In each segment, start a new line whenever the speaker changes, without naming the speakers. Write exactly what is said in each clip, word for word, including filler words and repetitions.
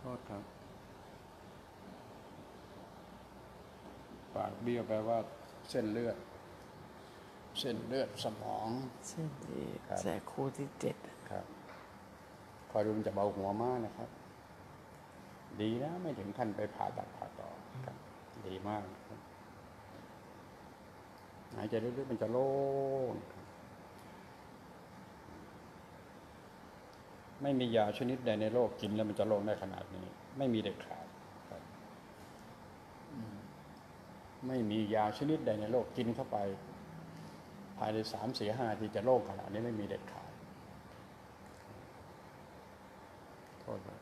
ษครับปากเบี้ยวแปลว่าเส้นเลือดเส้นเลือดสมอง
เส้นที่
ครับ
แสกคู่ที่เจ็ด
ครับคอยดูมันจะเบาหัวมากนะครับ ดีนะไม่ถึงขั้นไปผ่าตัดผ่าต่อครับดีมากครับหายใจลึกๆมันจะโล่งไม่มียาชนิดใดในโลกกินแล้วมันจะโล่งได้ขนาดนี้ไม่มีเด็ดขาดครับไม่มียาชนิดใดในโลกกินเข้าไปภายในสามสี่ห้าทีจะโล่งขนาดนี้ไม่มีเด็ดขาดโทษครับ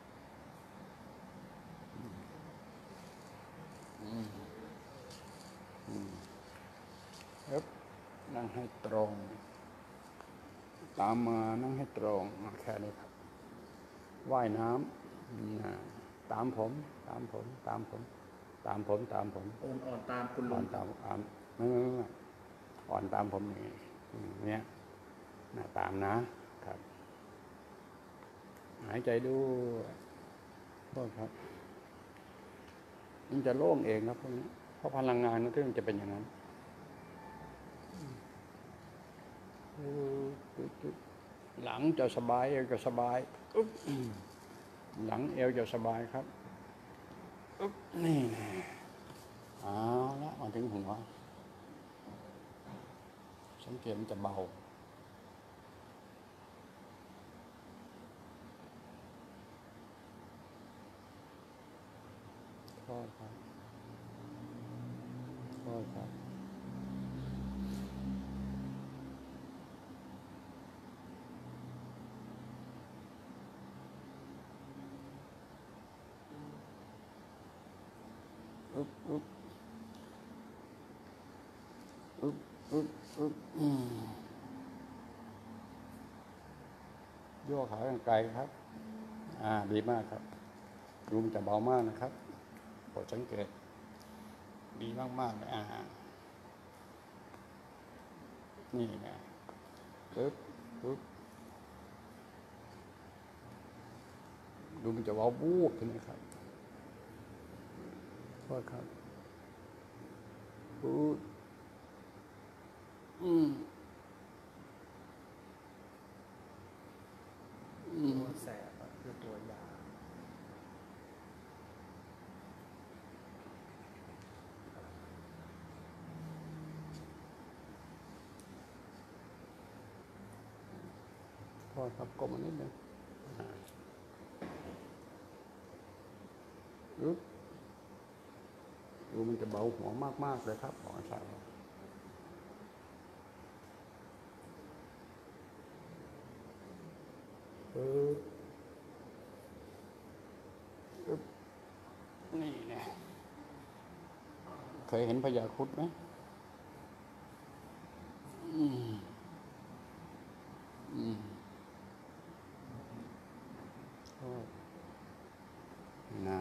ครับนั่งให้ตรงตามมานั่งให้ตรงแค่นี้ครับว่ายน้ำตามผมตามผมตามผมตามผมตามผม
อ่อนอ่อนตามคุณลุ
อ่อง นตามอ่อนไม่ไม่ไม่อ่อนตามผมอย่างนี้เนี่ยนะตามนะครับหายใจดูโทษครับมันจะโล่งเองครับพวกนี้เพราะพลังงานนั่นมันจะเป็นอย่างนั้นหลังจะสบายเอวจะสบายหลังเอวจะสบายครับนี่เอาละมาถึงหัวสังเกตมันจะเบาโทษครับโทษครับอึ๊บอึ๊บอึ๊บอึ๊บอึ๊บโยกขาไกลครับอ่าดีมากครับดูมันจะเบามากนะครับโปรดสังเกตดีมากๆเลยอ่านี่ไงปึ๊บปึ๊บดูมันจะเบาบูบใช่ไหมครับโทษครับปึ๊บอืม
ตัวแสบคือตัวยา
โทษครับกลมมานิดนึงปึ๊บดูมันจะเบาหัวมากๆเลยครับของอาจารย์ปึ๊บปึ๊บนี่ไงเคยเห็นพญาครุฑไหมอืมอืมโทษน่า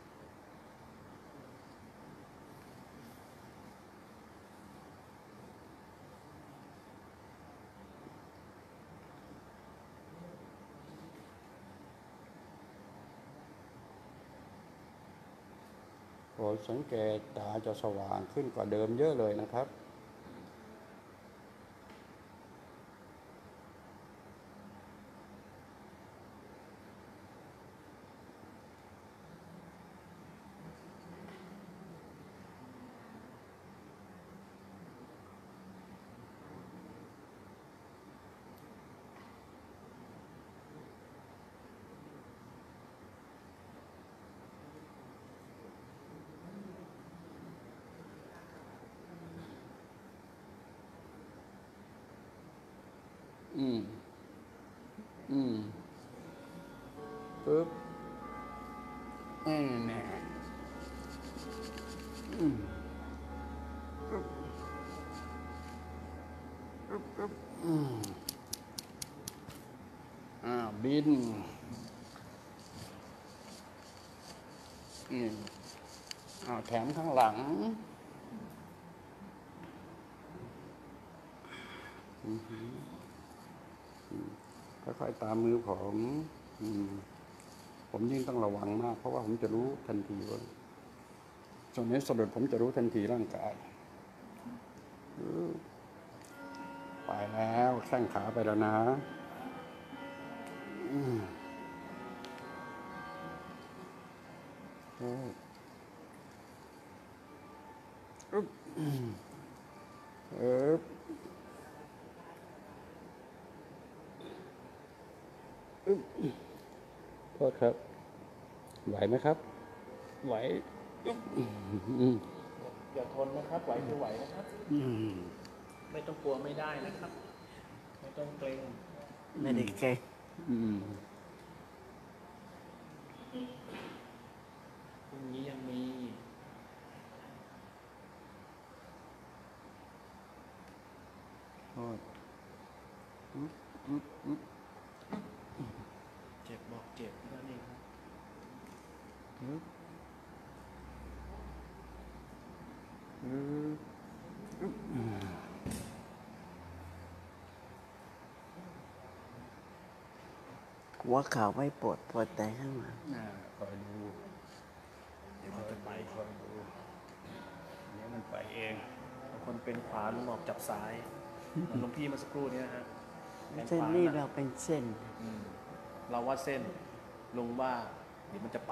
โปรดสังเกตตาจะสว่างขึ้นกว่าเดิมเยอะเลยนะครับอืมอืมปึ๊บแน่แน่อืมปึ๊บปึ๊บปึ๊บอืมอ่าบินอืมอ่าแถมข้างหลังค่อยๆตามมือผมอืมผมยิ่งต้องระวังมากเพราะว่าผมจะรู้ทันทีว่าส่วนนี้สะดุดผมจะรู้ทันทีร่างกายไปแล้วแข้งขาไปแล้วนะอืมโอ้อึ๊บเอออึ๊บโทษครับไหวไหมครับไหวอึ๊บอืม
อย่าทนนะครับไหวคือไหวนะครับ
อืม
ไม่ต้องกลัวไม่ได้นะครับ ไม่ต้องเกรง
ไม่ได้เก่ง
อืม
พรุ่งนี้ยังมี
โทษอึ๊บอึ๊บอึ๊บ
เจ็บบอกเจ็บนั่นเองครับ
อึ๊บอึ๊บอึ๊บอ่า
หัวเข่าไม่ปวดปวดแต่ข้างหลัง
อ่าคอยดู
เดี๋ยวมันจะไป
คอยดูเดี๋ยวมันไปเอง
บางคนเป็นขวาลุงออกจับซ้ายเหมือนหลวงพี่เมาสักครู่เนี้ฮะแขน
เส้น
ขวา
นี้
นะ
เราเป็นเส้น
อืมเราว่าเส้นลุงว่าเดี๋ยวมันจะไป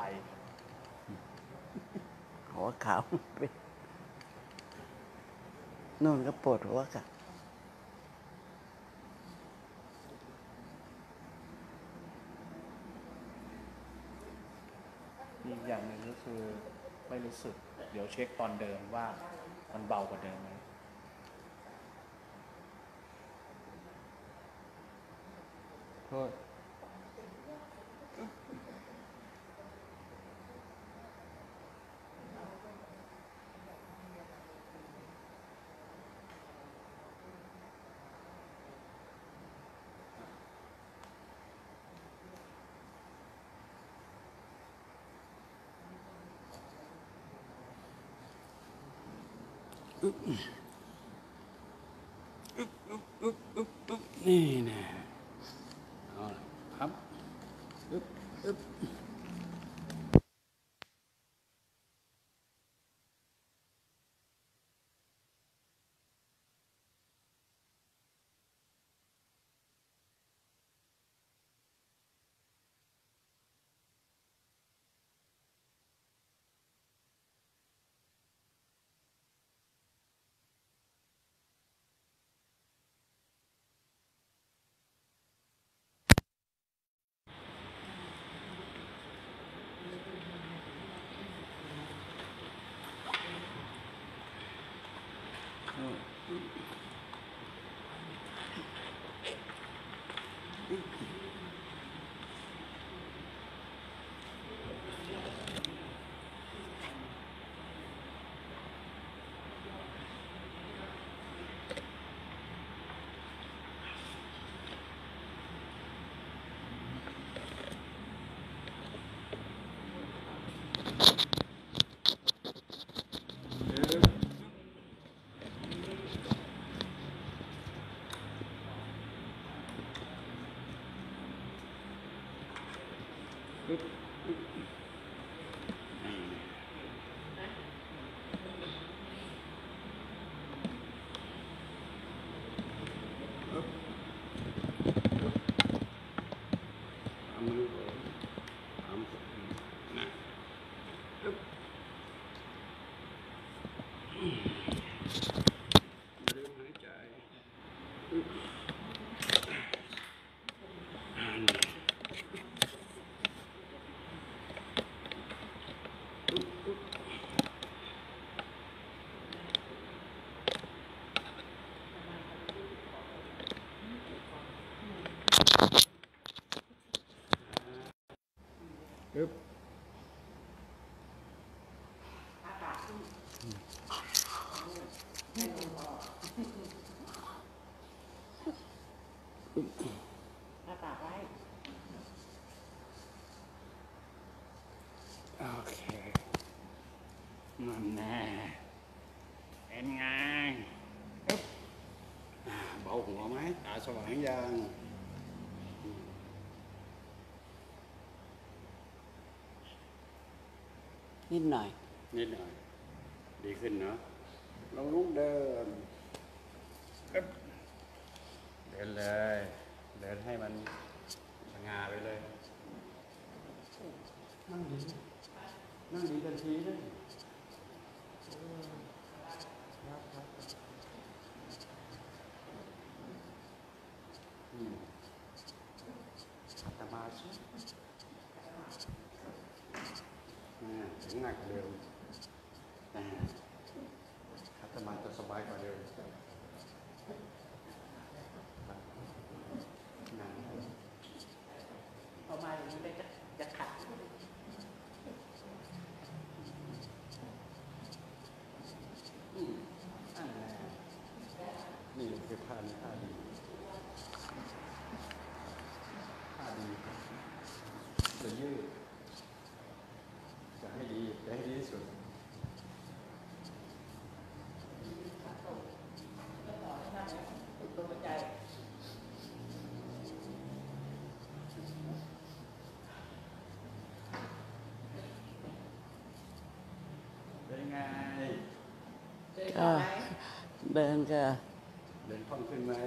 หัวเข่าเป็นนู่นก็ปวดหัวกับ
อีกอย่างหนึ่งก็คือไม่รู้สึก เดี๋ยวเช็คตอนเดิมว่ามันเบากว่าเดิมไหม
โทษอึ๊บอึ๊บอึ๊บอึ๊บอึ๊บอึ๊บนี่นะเอาละครับอึ๊บอึ๊บอึ๊บอึ๊บนี่อึ๊บอึ๊บเอามือก่อนเอามือนะอึ๊บอืมอย่าลืมหายใจอึ๊บอันนี้อึ๊บอึ๊บอึ๊บ โอเคนั่นแน่เป็นไงอึ๊บอ่าเบาหัวไหมตาสว่างยัง เบาหัวไหมตาสว่างยัง
นิดหน่อย
นิดหน่อย ดีขึ้นเนาะลองลุกเดินอึ๊บเดินเลย เดินให้มันสง่าไปเลย นั่งดี นั่งดีทันทีเลยครับครับอืมอาตมาชิอ่าถึงหนักกว่าเดิมอ่าอาตมาจะสบายกว่าเดิมครับนะ
พอมาอย่างนี้ก็จะจะขัด
อืมอันแน่นี่คือท่านี้ท่าดีท่าดีจะยืดจะให้ดีจะให้ดีที่สุดเป็นไง
ก็เดินก็
เดินคล่องขึ้นไหม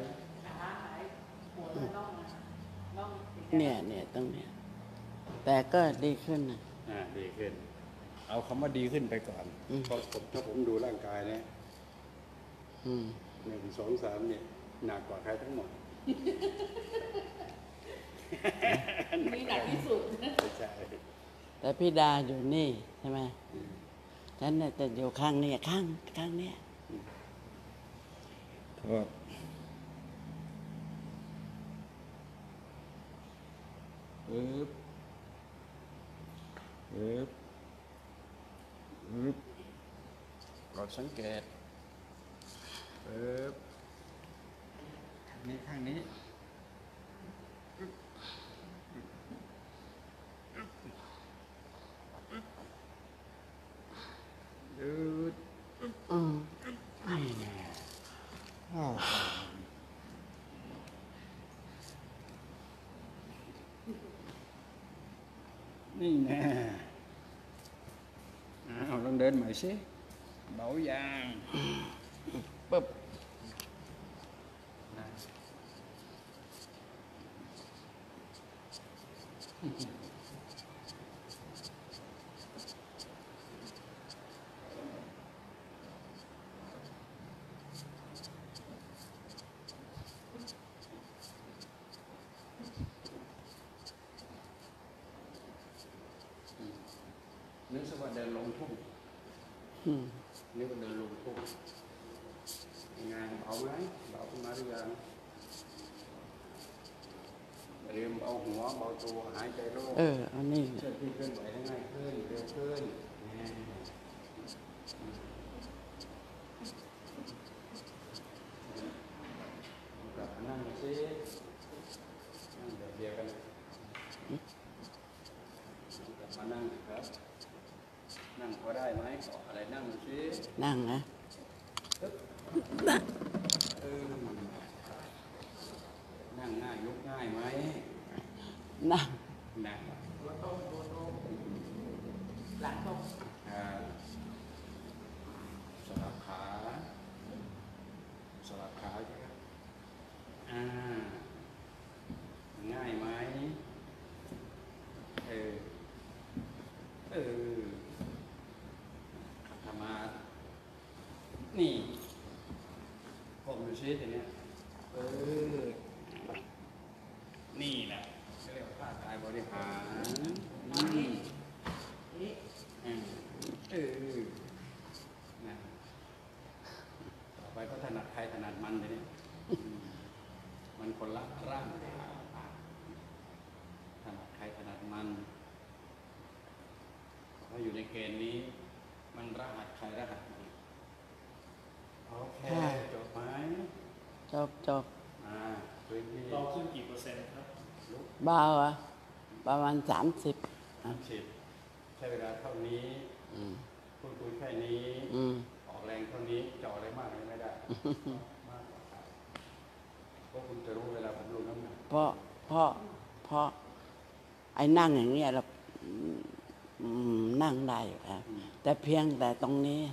เนี่ยเนี่ยตรงเนี้ยแต่ก็ดีขึ้นนะ
อ่าดีขึ้น เอาคำว่าดีขึ้นไปก่อน
อืม
เพราะผมถ้าผมดูร่างกายเนี่ย
อืม
หนึ่งสองสามเนี่ยหนักกว่าใครทั้งหมด
นี่หนักที่สุด
ไม่ใช่
แต่พี่ดาอยู่นี่ใช่ไหมฉันเนี่ยจะอยู่ข้างเนี่ยข้างข้างเนี้ย
โทษปึ๊บปึ๊บปึ๊บกดสังเกตปึ๊บนี่ข้างนี้ปึ๊บยืด
อืม
นี่แน่อ้าวนี่แน่เอาลองเดินใหม่สิเบายางปึ๊บนะนึกซะว่าเดินลงทุ่ง
อืม
นึกว่าเดินลงทุ่งงานเบาไหมเบาขึ้นมาหรือยังอย่าลืมเอาหัวเบาตัวหายใจโล่ง
เออเอานี่
เชื่อที่เคลื่อนไหวได้ง่ายขึ้นเร็วขึ้นแน่กลับมานั่งสินั่งแบบเดียวกันกลับมานั่งสิครับ นั่งพอได้ไหมขออะไรนั่งสิ
นั่งนะ
เออนั่งง่ายลุกง่ายไหม
นั่ง
นั่ง
หลังตรง
อ่าสลับขาสลับขาใช่ไหมอ่าง่ายไหมเออเออขับธรรมานี่ผมดูซิทีเนี้ยเออนี่แหละเขาเรียกว่าท่ากายบริหารนี่นี่เออเออนะต่อไปก็ถนัดใครถนัดมันทีนี้อืมมันคนละร่างกายถนัดใครถนัดมันถ้าอยู่ในเกณฑ์นี้ มันรหัสใครรหัสมันโอเคจบไหม
จบจบ
อ่าพื้นที่
เราขึ้นกี่เปอร์เซ็นต์ครับ
ลุก
เบาอ่ะประมาณสามสิบ
สามสิบใช้เวลาเท่านี้
อืม
พูดคุยแค่นี้
อืม
ออกแรงเท่านี้จะออกอะไรมากเลยไม่ได้ มากกว่าครับเพราะคุณจะรู้เวลาผมลงน้ำหนัก
เพราะเพราะเพราะไอ้นั่งอย่างเงี้ยเราอืมนั่งได้อยู่ครับแต่เพียงแต่ตรงนี้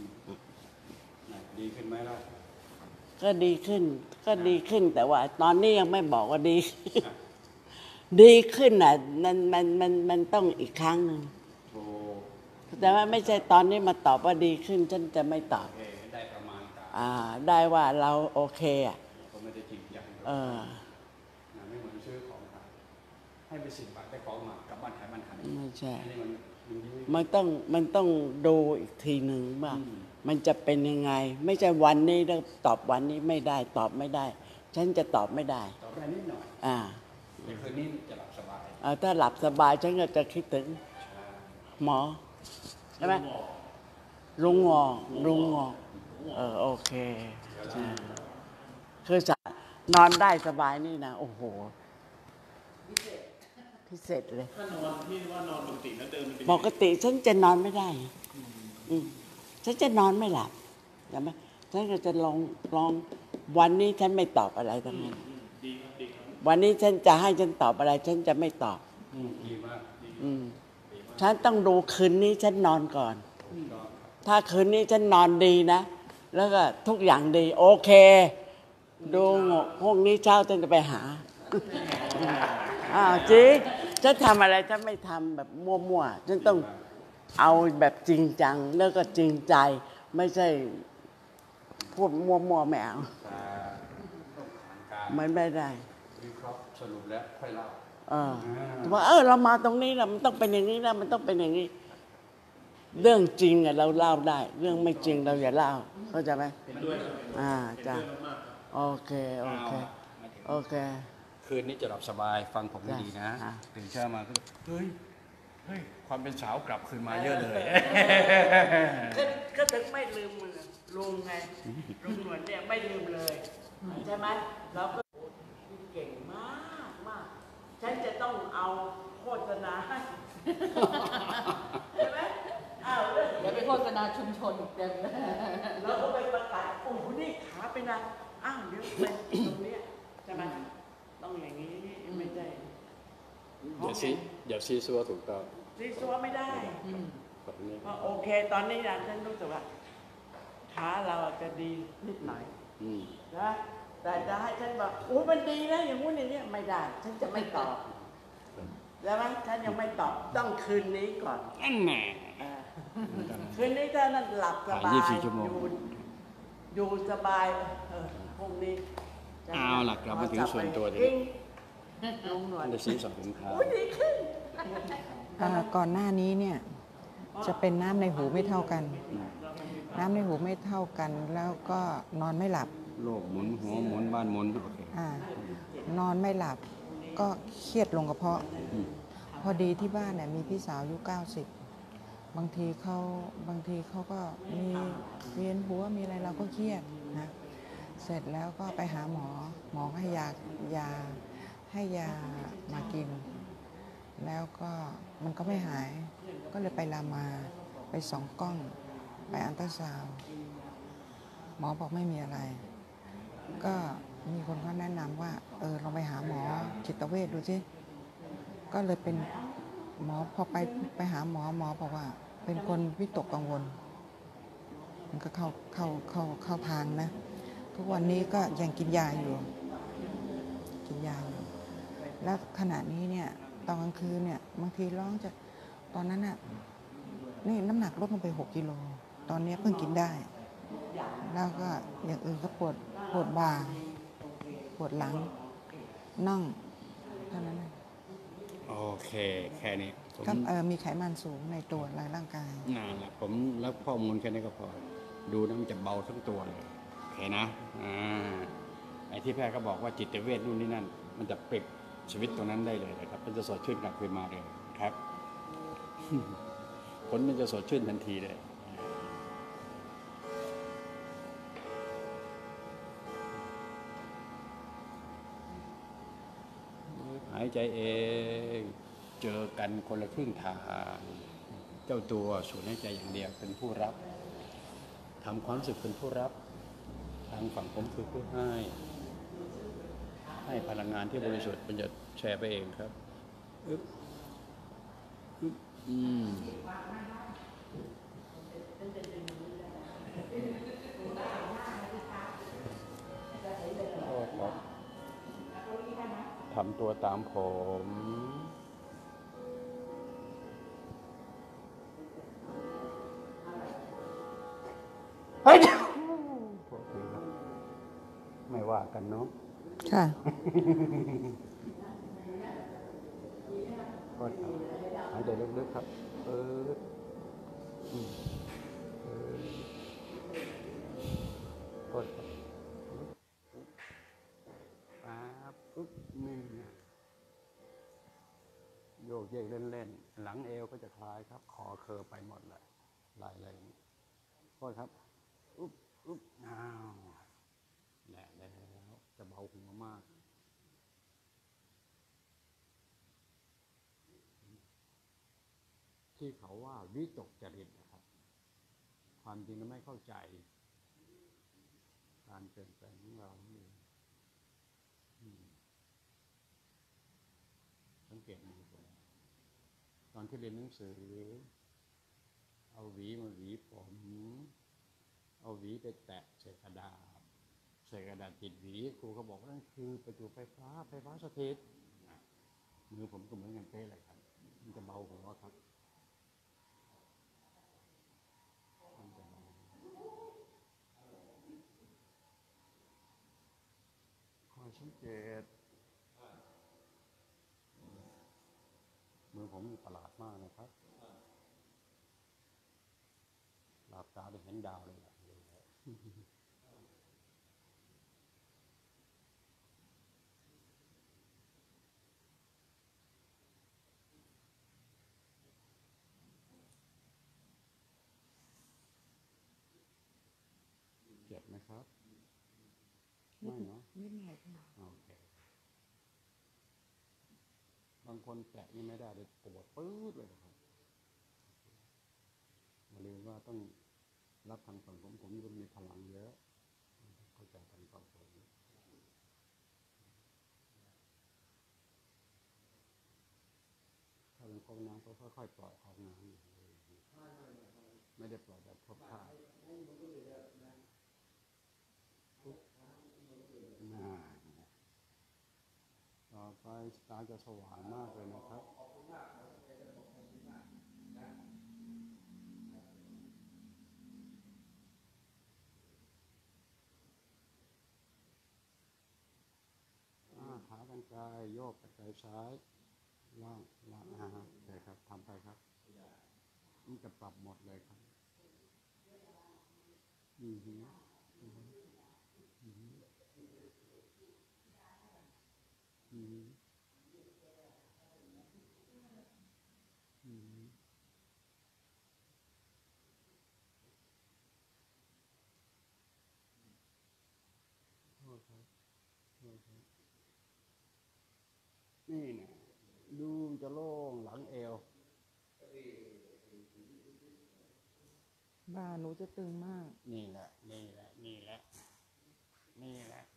ดีขึ้นไหมล่ะ
ก็ดีขึ้น ก็ดีขึ้น แต่ว่า ตอนนี้ยังไม่บอกว่าดี ดีขึ้นอ่ะมันมันมันมันต้องอีกครั้งหนึ่ง
โอ้
แต่ว่าไม่ใช่ตอนนี้มาตอบว่าดีขึ้น ฉันจะไม่ตอบ
โอเคได้ประมาณการ
อ่า ได้ว่าเราโอเคอ่ะ
ก็ไม่ได้จริงจัง
เออ
นะไม่เหมือนซื้อของขายให้ไปสิบบาทได้ของมากลับบ้านขายบ้านขาย
ไม่ใช่
อันนี้มันมันดี
มันต้องมันต้องดูอีกทีหนึ่งว่ามันจะเป็นยังไง ไม่ใช่วันนี้แล้วตอบวันนี้ไม่ได้ ตอบไม่ได้ ฉันจะตอบไม่ได้
ตอบได้นิดหน่อย
อ่า
แต่คืนนี้จะหลับสบาย
เอาถ้าหลับสบายฉันก็จะคิดถึงหมอใช่ไหมลุงงอลุงงอเออโอเคอ่าคือจะนอนได้สบายนี่นะโอ้โหพิเศษเลย
ถ้านอนที่ว่านอนปกติแล้วเดินมันเป็น
ปกติฉันจะนอนไม่ได้อืมฉันจะนอนไม่หลับใช่ไหมฉันก็จะลองลองวันนี้ฉันไม่ตอบอะไรทั้งนั้น
ดีครับดีครับ
วันนี้ฉันจะให้ฉันตอบอะไร ฉันจะไม่ตอบ
อืมดีมากดี
อืมฉันต้องดูคืนนี้ฉันนอนก่อน ถ้าคืนนี้ฉันนอนดีนะ แล้วก็ทุกอย่างดี โอเค ดูพวกนี้เช้าฉันจะไปหา อ้าวจริงฉันทำอะไรฉันไม่ทำแบบมั่วๆฉันต้องเอาแบบจริงจัง แล้วก็จริงใจ ไม่ใช่พูดมั่วๆไม่เอา
อ่าต้องผ่านการ
มันไม่ได้
วิเคราะห์สรุปแล้วค่อยเล่า
เออว่าเออเรามาตรงนี้นะมันต้องเป็นอย่างนี้นะมันต้องเป็นอย่างนี้ เรื่องจริงอะเราเล่าได้ เรื่องไม่จริงเราอย่าเล่าเข้าใจไหม
เห็นด้วยครับ
อ่า
เห็น
จ้ะ
ด้วยมากๆครับ
โอเคโอเค
มาถึง
โอเค
คืนนี้จะหลับสบายฟังผมให้ดีนะ
จ้ะ
ตื่นเช้ามาก็เฮ้ยเฮ้ยความเป็นสาวกลับคืนมาเยอะเลย
ก็ก็ถึงไม่ลืมมึงอะลุงไงลุงหนวดเนี่ยไม่ลืมเลยใช่ไหมเราก็เก่งมากมากฉันจะต้องเอาโฆษณาให้ใช่ไหมอ้าวเรื่อง
เดี๋ยวไปโฆษณาชุมชนอีกเต็มเลย
เราก็ไปประกาศโอ้โหนี่ขาเป็นอะไรอ้าวเดี๋ยวเป็นตรงเนี้ยใช่ไหมต้องอย่างนี้ไม่ได้
อย่าซีอย่าซีซัวถูกต้อง
ซีซัวไม่ได้
แบบนี้
เพราะโอเค ตอนนี้นะฉันรู้สึกว่าขาเราอาจจะดีนิดหน่อย
อืม
นะแต่จะให้ฉันบอกโอ้มันดีนะอย่างงู้นอย่างนี้ไม่ได้ ฉันจะไม่ตอบแล้วมั้ยฉันยังไม่ตอบต้องคืนนี้ก่อน
อันแหน่
อ่าคืนนี้ถ้านั่นหลับสบาย
ยี่สิบสี่ชั่วโมง
อยู่อยู่สบายเออพรุ่งนี้จะ
เอาล่ะกลับมาถึงส่วนตัวที
กิ้งลุงหนวด
จะซีสองสินค้า
โอ้ยดีขึ้น
อ่าก่อนหน้านี้เนี่ยจะเป็นน้ำในหูไม่เท่ากัน น้ำในหูไม่เท่ากัน แล้วก็นอนไม่หลับ
โลกหมุนหัวหมุนบ้านหมุนโอเค
อานอนไม่หลับก็เครียดลงกระเพาะ
อืม
พอดีที่บ้านเนี่ยมีพี่สาวอายุเก้าสิบ บางทีเขาบางทีเขาก็มีเวียนหัวมีอะไรเราก็เครียดนะเสร็จแล้วก็ไปหาหมอ หมอให้ยายาให้ยามากิน แล้วก็มันก็ไม่หาย ก็เลยไปรามาไปส่องกล้อง ไปอัลตราซาวด์หมอบอกไม่มีอะไร ก็มีคนเขาแนะนำว่าเออลองไปหาหมอจิตเวชดูสิก็เลยเป็นหมอพอไปไปหาหมอหมอบอกว่า เป็นคนวิตกกังวล มันก็เข้าเข้าเข้าเข้าทางนะ ทุกวันนี้ก็ยังกินยาอยู่ กินยาอยู่ แล้วขณะนี้เนี่ยตอนกลางคืนเนี่ยบางทีร้องจะตอนนั้นน่ะนี่น้ำหนักลดลงไปหกกิโลตอนนี้เพิ่งกินได้ แล้วก็อย่างอื่นก็ปวดปวดบ่าปวดหลังน่องเท่านั้นเอง
โอเค แค่นี้ผม
ก็เออมีไขมันสูงในตัวในร่างกาย
นานละผมรับข้อมูลแค่นี้ก็พอ ดูนะมันจะเบาทั้งตัวเลยโอเคนะอ่าไอ้ที่แพทย์ก็บอกว่าจิตเวชนู่นนี่นั่น มันจะปลิดชีวิตตรงนั้นได้เลยนะครับมันจะสดชื่นกลับคืนมาเลยครับ ผลมันจะสดชื่นทันทีเลย หายใจเองเจอกันคนละครึ่งทางเจ้าตัวสูดหายใจอย่างเดียวเป็นผู้รับทำความรู้สึกเป็นผู้รับ ทางฝั่งผมคือผู้ให้ ให้พลังงานที่บริสุทธิ์มันจะแชร์ไปเองครับอึ๊บอึ๊บอืมโอ้ครับทำตัวตามผมเฮ้ยโทษทีครับไม่ว่ากันเนาะ
ค่ะ
ก็ครับหายใจลึกๆครับเอออืมเออก็ครับปั๊บปุ๊บนี่นะโยกเยกเล่นๆหลังเอวก็จะคลายครับคอเคอไปหมดเลยไหล่อะไรนี่ก็ครับอุ๊บอุ๊บอ้าวแหละแล้วจะเบาหัวมากที่เขาว่าวิตกจริตนะครับความจริงเราไม่เข้าใจการเปลี่ยนแปลงของเรานี่อืมสังเกตดูตอนที่เรียนหนังสือเอาหวีมาหวีผมเอาหวีไปแตะใส่กระดาษใส่กระดาษติดหวีครูก็บอกว่านั่นคือประจุไฟฟ้าไฟฟ้าสถิตมือผมก็เหมือนกันเป๊ะเลยครับมันจะเบาหัวครับมันจะเบาคอยสังเกตมือผมประหลาดมากนะครับหลับตาได้เห็นดาวเลยแหละเจ็บไหมครับไม่เนาะ
นิดหน่อยค่ะ
โอเคบางคนแตะนี่ไม่ได้เลยปวดปื๊ดเลยนะครับมาเรียนว่าต้องรับทางฝั่งผมผมจะมีพลังเยอะเข้าใจทางฝั่งผมถ้าเป็นพวกน้ำก็ค่อยๆปล่อยออกน้ำไม่ได้ปล่อยแบบพบท่าน่าต่อไปตาจะสว่างมากเลยนะครับขากันไกลโยกกันไกลซ้ายล่างล่างอ่าโอเคครับทำไปครับมันจะปรับหมดเลยครับอือฮึอือฮึอือฮึอือฮึอือฮึโทษครับโทษครับนี่นะดูจะโล่งหลังเอว
บ่าหนูจะตึงมาก
นี่แหละนี่แหละนี่แหละนี่แหละ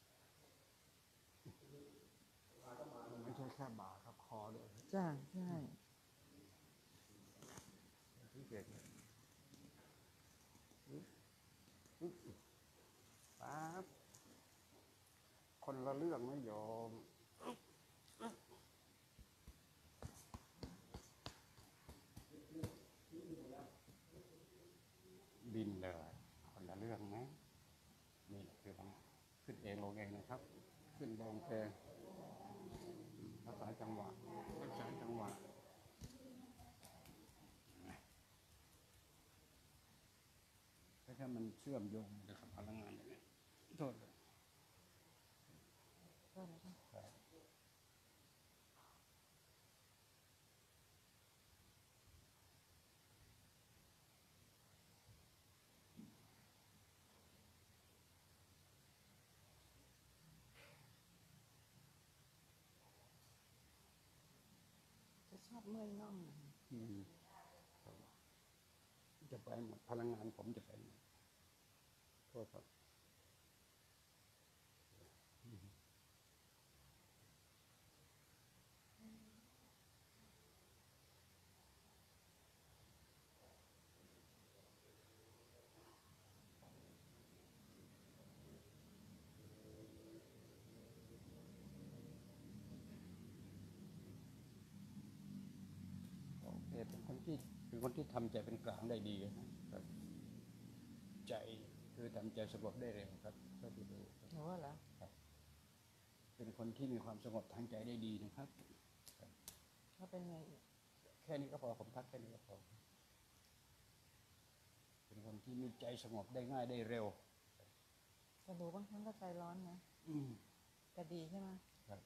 ไม่ใช่แค่บ่าครับคอด้วย
จ้าใช่
สังเกตเลยปึ๊บปั๊บคนละเรื่องไม่ยอมบินเลยคนละเรื่องไหมนี่คือมันขึ้นเองลงเองนะครับขึ้นลงเองรักษาจังหวะรักษาจังหวะแค่มันเชื่อมโยงกับพลังงานอย่างนี้โทษเลย
จะชอบเมื่อยน่อง
อืมจะไปหมดพลังงานผมจะไปหมดโทษครับเอกเป็นคนที่เป็นคนที่ทำใจเป็นกลางได้ดีนะครับใจคือทำใจสงบได้เร็วครับก็ที่ดูครับ
หนูว่าเหรอ
ครับเป็นคนที่มีความสงบทางใจได้ดีนะครับ
เขาเป็นไงอีก
แค่นี้ก็พอผมทักแค่นี้ก็พอเป็นคนที่มีใจสงบได้ง่ายได้เร็ว
แต่หนูบางครั้งก็ใจร้อนนะ
อืม
แต่ดีใช่ไหม
ครับ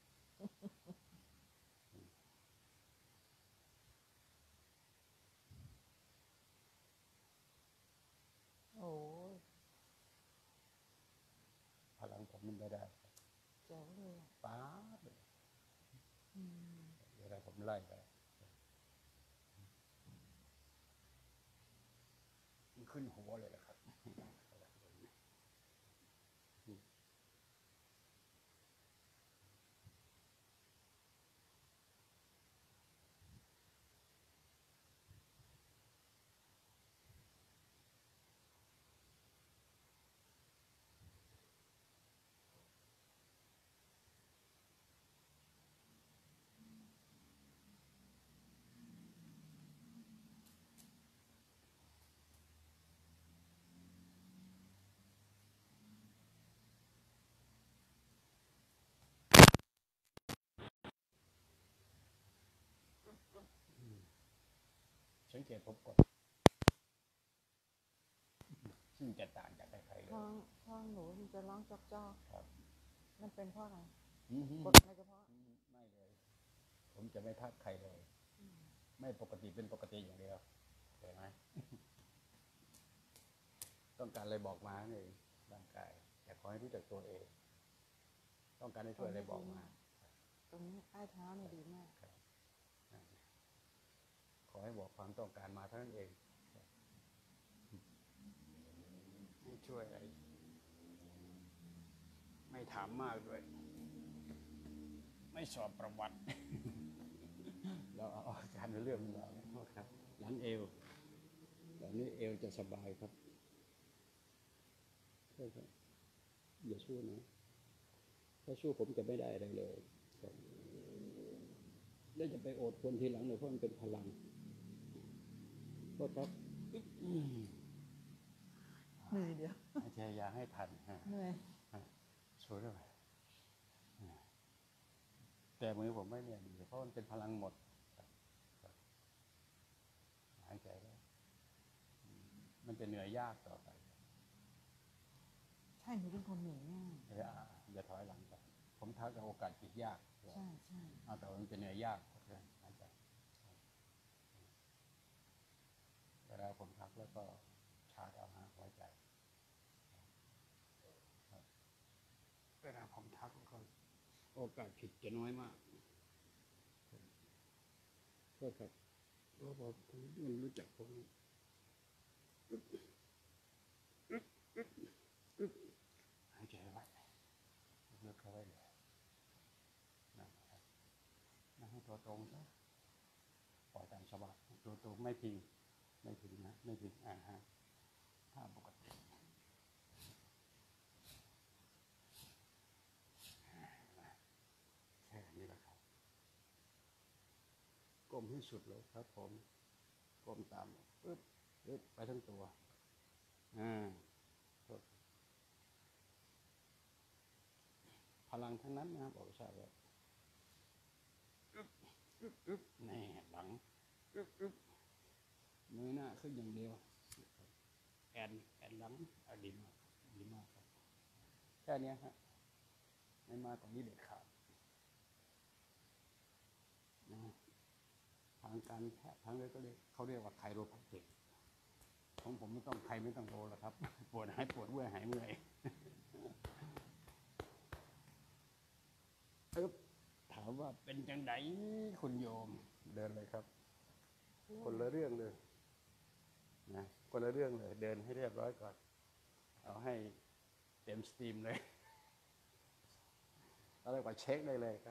โอ้ย
พลังผมมันไม่ได้ครับ
เจ๋วเลยอะ
ป๊าบเลย
อืม
เวลาผมไล่ไปมันขึ้นหัวเลยนะครับ สังเกตผมก่อนซึ่งจะต่างจากใครๆเลย
ท้องท้องหนูมันจะร้องจอกจอก
ครับ
มันเป็นเพราะอะไร
อืม
กดใครเฉพาะ
ไม่เลย ผมจะไม่ทักใครเลย ไม่ปกติเป็นปกติอย่างเดียวเห็นไหม ต้องการอะไรบอกมาเองร่างกายแต่ขอให้รู้จักตัวเอง ต้องการให้ช่วยอะไรบอกมา
ตรงนี้ใต้เท้าเนี่ยดีมาก
ครับขอให้บอกความต้องการมาเท่านั้นเองให้ช่วยอะไรไม่ถามมากด้วย ไม่สอบประวัติ เราเอาอาการเรื่องเราครับหลังเอวหลังนี้เอวจะสบายครับใช่ครับอย่าสู้นะถ้าสู้ผมจะไม่ได้อะไรเลยครับแล้วจะไปโอดคนทีหลังเลยเพราะมันเป็นพลังก็ครับ
เหนื่อยเดียว
อาจารย์อยาให้ทันฮะ
เหนื่อย
ช่วยด้วยแต่มือผมไม่เนี่ยดีเพราะมันเป็นพลังหมดหายใจแล้วมันจะเหนื่อยยากต่อไป
ใช่หนูเป็นคนเหนื่อยง่าย
เอออ่าอย่าถอยหลังไปผมทักกับโอกาสจิตยาก
ใช่ใช่
เอาแต่มันจะเหนื่อยยากเพราะฉะนั้นหายใจเวลาผมทักแล้วก็ชาร์จเอาหาหัวใจเวลาผมทักก็โอกาสผิดจะน้อยมากก็ครับเพราะผมมันรู้จักผมหายใจไว้เลือกเข้าไว้เลยนะครับนั่งให้ตัวตรงซะปล่อยตามสบายตัวตรงไม่พิงไม่พิงนะไม่พิงอ่าฮะถ้าปกติแค่นี้แหละครับก้มให้สุดเลยครับผมก้มตามปึ๊บปึ๊บไปทั้งตัวอ่าพลังทั้งนั้นนะครับบอกทราบว่าอึ๊บอึ๊บอึ๊บแน่หลังอึ๊บอึ๊บมือหน้าขึ้นอย่างเดียวแอนแอนหลังอดีมากดีมากครับแค่นี้ฮะไม่มากกว่านี้เด็ดขาดนะทางการแพทย์ทางเลยก็เรียกเขาเรียกว่าไคโรแพคติกของผมไม่ต้องใครไม่ต้องโรหรอกครับปวดหายปวดเมื่อยหายเมื่อยปึ๊บถามว่าเป็นจังไดคุณโยมเดินเลยครับคนละเรื่องเลยนะคนละเรื่องเลยเดินให้เรียบร้อยก่อนเอาให้เต็มสตรีมเลยแล้วก็เช็คได้เลยครับ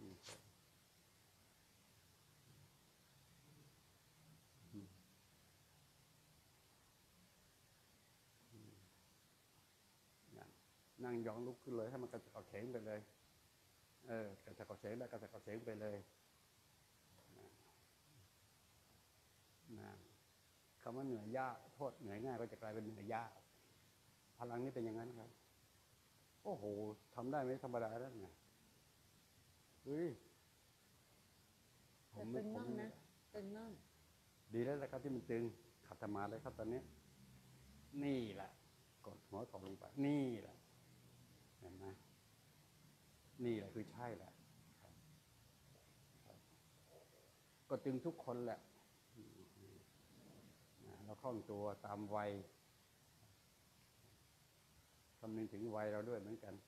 นั่งยองลุกขึ้นเลยให้มันกระฉับกระเฉงไปเลยเออกระฉับกระเฉงได้กระฉับกระเฉงไปเลยคำว่าเหนื่อยยากโทษเหนื่อยง่ายก็จะกลายเป็นเหนื่อยยากพลังนี้เป็นอย่างนั้นครับโอ้โหทำได้ไหมธรรมดาแล้วไงเฮ้ยผม
ตึง
ผ
น่อ
ม
งนะตึงน่อง
ดีแล้วนะครับที่มันตึงขัดสมาธิเลยครับตอนนี้นี่แหละกดหัวเข่าลงไปนี่แหละเห็นไหมนี่แหละคือใช่แหละครับครับก็ตึงทุกคนแหละนะเราคล่องตัวตามวัยคำนึงถึงวัยเราด้วยเหมือนกัน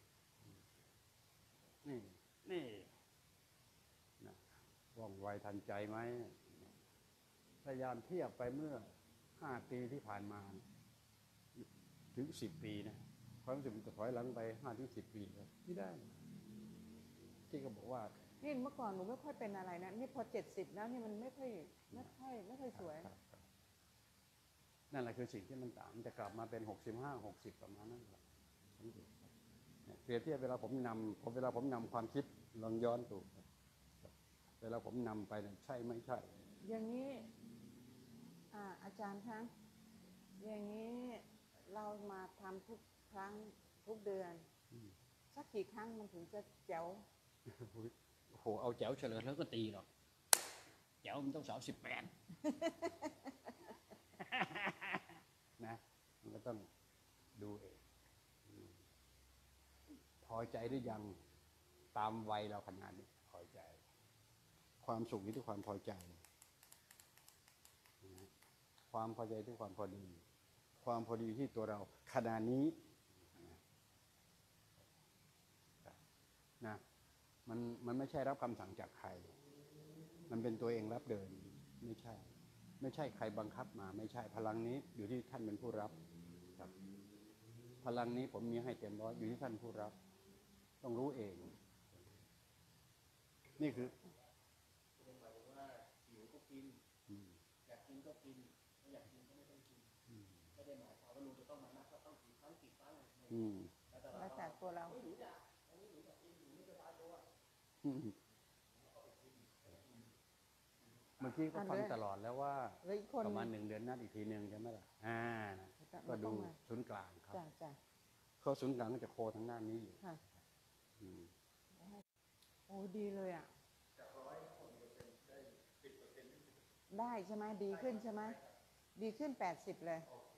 นี่นี่นะว่องไวทันใจไหมพยายามเทียบไปเมื่อห้าปีที่ผ่านมาถึงสิบปีนะความรู้สึกมันจะถอยหลังไปห้าถึงสิบปีเลยที่ได้ ที่เขาบอกว่า
นี่เมื่อก่อนหนูไม่ค่อยเป็นอะไรนะนี่พอเจ็ดสิบแล้วนี่มันไม่ค่อยไม่ค่อยไม่ค่อยสวย
ครับครับนั่นแหละคือสิ่งที่มันต่างมันจะกลับมาเป็นหกสิบห้าหกสิบประมาณนั้นแหละเนี่ยเปรียบเทียบเวลาผมนำผมเวลาผมนำความคิดลองย้อนดูเวลาผมนำไปเนี่ยใช่ไม่ใช่
อย่างนี้อ่าอาจารย์คะอย่างนี้เรามาทำทุกครั้งทุกเดือน
อืม
สักกี่ครั้งมันถึงจะแจ๋ว
โอ้โหเอาแจ๋วเฉลิมแล้วก็ตีหรอกแจ๋วมันต้องสาวสิบแปด นะมันก็ต้องดูเองอืมพอใจหรือยังตามวัยเราขนาดนี้พอใจ ความสุขอยู่ที่ความพอใจนะความพอใจที่ความพอดี ความพอดีที่ตัวเราขณะนี้นะมันมันไม่ใช่รับคำสั่งจากใคร มันเป็นตัวเองรับเดินไม่ใช่ ไม่ใช่ใครบังคับมา ไม่ใช่พลังนี้อยู่ที่ท่านเป็นผู้รับครับ พลังนี้ผมมีให้เต็มร้อยอยู่ที่ท่านผู้รับ ต้องรู้เอง นี่คือ
หมายถึงว่าหิวก็กิน
อืม
อยากกินก็กินไม่อยากกินก็ไม่ต้องกิน
อืม
ไม่ได้หมายความว่าลุงจะต้องมานับว่าต้องกี่ครั้งกี่ครั้งอะไร
อืม
แล้วแต่
แล้วแต่ตัวเรา
อืมเมื่อกี้ก็ฟังตลอดแล้วว่า
เหลืออีกคน
ประมาณหนึ่งเดือนนัดอีกทีหนึ่งใช่ไหมล่ะอ่าก็ดูศูนย์กลางครับ
จ้ะจ้ะ
เขาศูนย์กลางก็จะโคทางด้านนี้อยู่
ค่ะ
อืม
โอ้ดีเลยอ่ะได้ใช่ไหมดีขึ้นใช่ไหมดีขึ้นแปดสิบเลย
โอเค